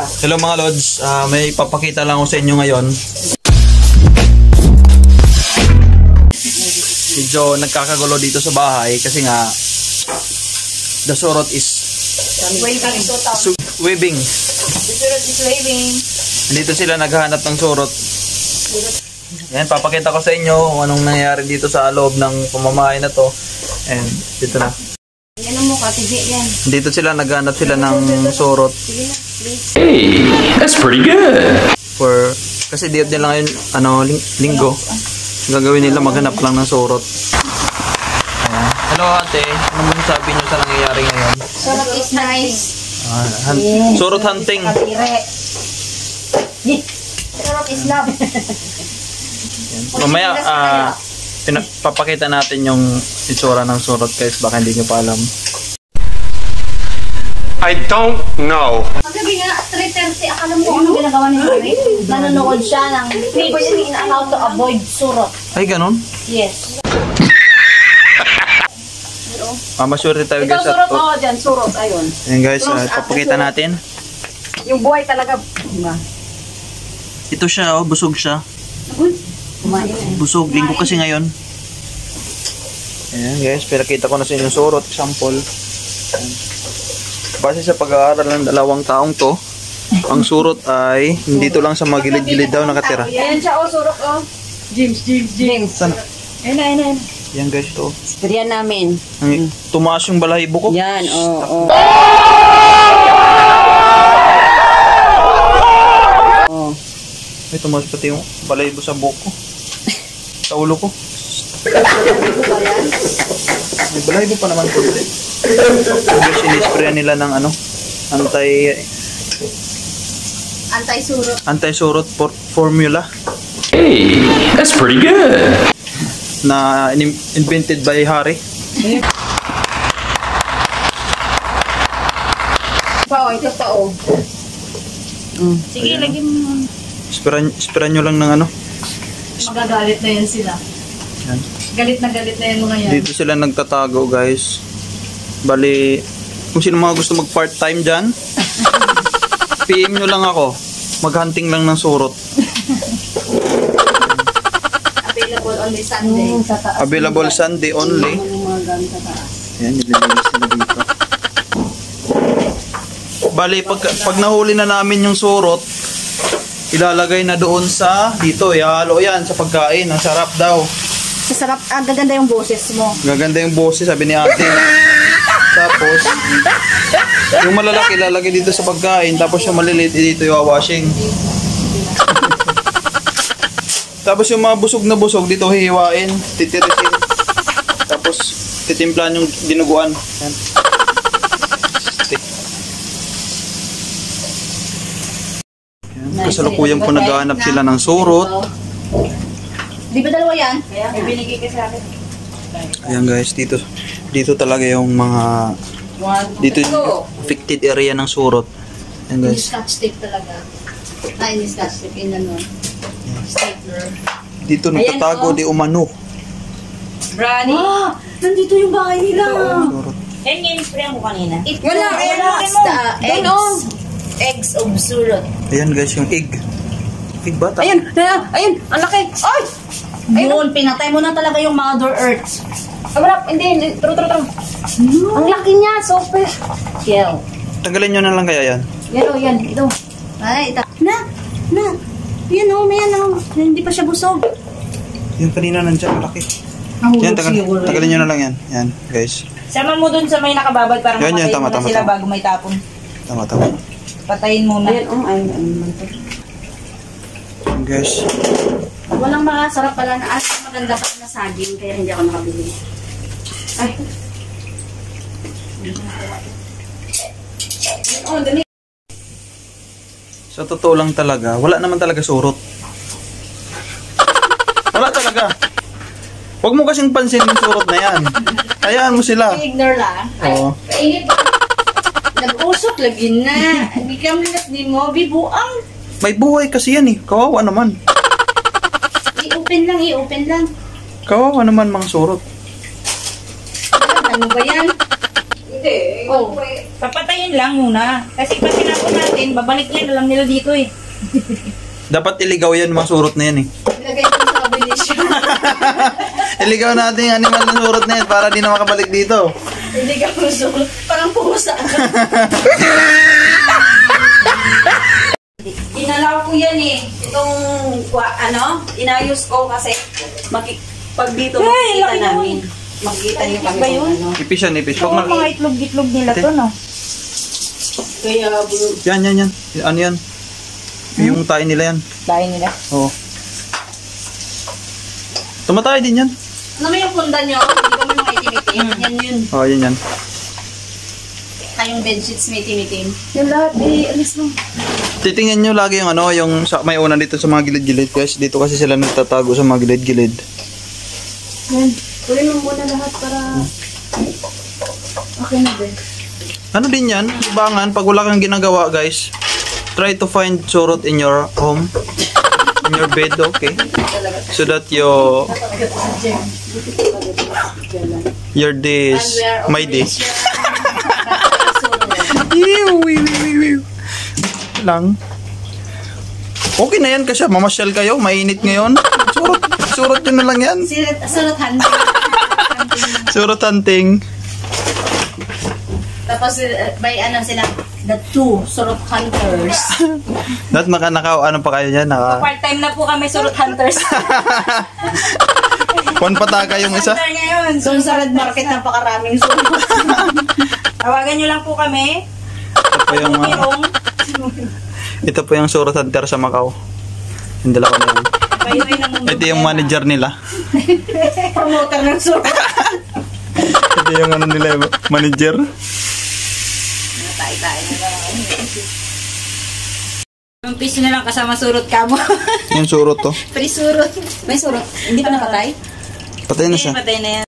Hello mga Lods, may papakita lang ako sa inyo ngayon. Medyo nagkakagulo dito sa bahay kasi nga the surot is weaving. The surot is waving. Dito sila naghahanap ng surot. Yan, papakita ko sa inyo kung anong nangyayari dito sa loob ng pamamahay na to. And dito na. Yan mo ka, tibi yan. Dito sila naghahanap sila ng surot. Hey, that's pretty good. Kasi diet nila ngayon, linggo. Gagawin nila maghanap lang ng surot. Ayan. Hello ate, ano mong sabi nyo sa nangyayari ngayon? Surot is nice. Surot hunting. Surot is love. Mamaya, papakita natin yung itsura ng surot guys, baka hindi nyo pa alam. I don't know. Paggabi nga, 3:30, akala mo ano ginagawa ni Harry? Nanonood siya ng videos on how to avoid surot. Ay, ganun? Yes. Maswerte tayo Ikaw guys. surot, oo, dyan, surot, ayun. Ayan guys, papakita natin. Yung buhay talaga, diba? Ito siya, oh, busog siya. Kumain eh. Busog, linggo kasi ngayon. Ayan guys, pinakita ko na sa inyo yung surot, example. Ayan. Base sa pag-aaral ng dalawang taong to, ang surot ay dito lang sa mga gilid-gilid daw nakatira. Ayan siya, oh, surot, oh. James. Sana? Ayun. Yan guys, to. Sprayan namin. Tumaas yung balahibo ko. Yan, oo. Ay, tumaas pati yung balahibo sa buhok ko. Sa ulo ko. May balahibo pa naman po. Guys, sinisprayan nila ng anti-surot formula. Hey, that's pretty good. Na invented by Harry. Ito pa, oh. Sige, lagyan mo. Sprayan nyo lang ng Magagalit na yan sila. Yan. Galit na yan mga yan. Dito sila nagtatago guys. Bali, kung sino mga gusto mag part-time dyan, PM nyo lang ako. Maghunting lang ng surot. Available only Sunday. Available Sunday only. Yan, nililinis nila dito. Bali, pag nahuli na namin yung surot, ilalagay na doon sa dito. Ihalo yan sa pagkain. Ang sarap daw. Sarap, gaganda yung boses mo. Gaganda yung boses, sabi ni ate. Tapos, yung malalaki ilalagay dito sa pagkain. Tapos yung maliliit dito yung washing. Tapos yung mga busog na busog dito hihiwain, titirisin. Tapos titimplan yung dinuguan. Yan. Kasalukuyan po naghahanap sila ng surot. Di ba dalawa yan? May binigay ka sa akin. Ayan guys, dito talaga yung mga dito yung affected area ng surot. Ayan guys. Scotch tape talaga. Ay, scotch tape in ano. Stapler. Dito nagtatago di umano. Brani. Nandito yung bahay nila. Surot. Yan yung spray mo kanina. Wala, eggs of surot. Ayan guys, yung egg. Egg ba? Ayun, ang laki. Ay! Ayun, pinatay mo na talaga yung Mother Earth. Wala, hindi, true. Ang laki niya, super. Kill. Tanggalin nyo na lang kaya yan. Yan, ito. Ay, ito. Na. Yan o, hindi pa siya busog. Yung kanina nandyan, malaki. Yan, tanggalin nyo na lang yan. Yan, guys. Sama mo dun sa may nakababad para Yan, mapatayin mo na sila tama. bago may tapon. Tama. Patayin muna. Ayun, Guys. walang masarap pala na maganda pa na saging, kaya hindi ako nakabili. Ay. Sa totoo lang talaga, wala naman talaga surot. Wala talaga. Huwag mo kasing pansin yung surot na yan. Hayaan mo sila. Ignore lang. Oo. Kainit ba? Nag-usok lagi na. Hindi kami ni mo, bibuang. May buhay kasi yan eh. Kawawa naman. I-open lang. Kawawa naman mga surot. Ano ba yan? Oh, papatayin lang muna. Kasi pag tinapon natin, babalik yan na lang nila dito eh. Dapat iligaw yan, mga surot na yan eh. Ilagay ko sa kabilisyo. Iligaw natin yung animal na surot na yan para di na makabalik dito. Hindi ka musulot. Parang pusa. Inalaw ko yan eh. Itong, inayos ko kasi pag dito makikita namin. Makikita niyo kami kung ano. Ipis yan, ipis. Oo, mga itlog-itlog nila to, no? Kaya, Yan. Ano yan? Yung tayo nila yan. Tayo nila. Oo. Tumatay din yan. ano mo yung pundan nyo? Hindi kami mga itim-itim. Yan yun. Oo, yan. Kayong bedsheets may itim-itim. Yung lahat eh, alis mo. Titingnan nyo lagi yung yung may una dito sa mga gilid-gilid. Guys, dito kasi sila nagtatago sa mga gilid-gilid. Yan. Kunin mo muna lahat para... Okay na din. Ano din yan? Libangan, pag wala kang ginagawa, guys, try to find surot in your home. In your bed, okay? So that your days, my day. Lang. Okay na yan kasi mamasyal kayo, mainit ngayon. Surot yun na lang yan. Surot hunting. Surot hunting. Tapos, by sila, the two surot hunters. Dapat ano pa kayo dyan? Part-time na po kami, surot hunters. One pataka yung isa. Hunter ngayon. Doon sa red market, napakaraming surot. Tawagan nyo lang po kami. Ito po yung surot hunter sa Macau. Yung dalawa na yan. Ito yung manager nila. Promoter ng surot. Ito yung nila, manager. Tayo na lang. Yung piso na lang kasama surot ka mo. Yung surot to. Free surot. May surot. Hindi pa napatay? Patay na siya. Patay na yan.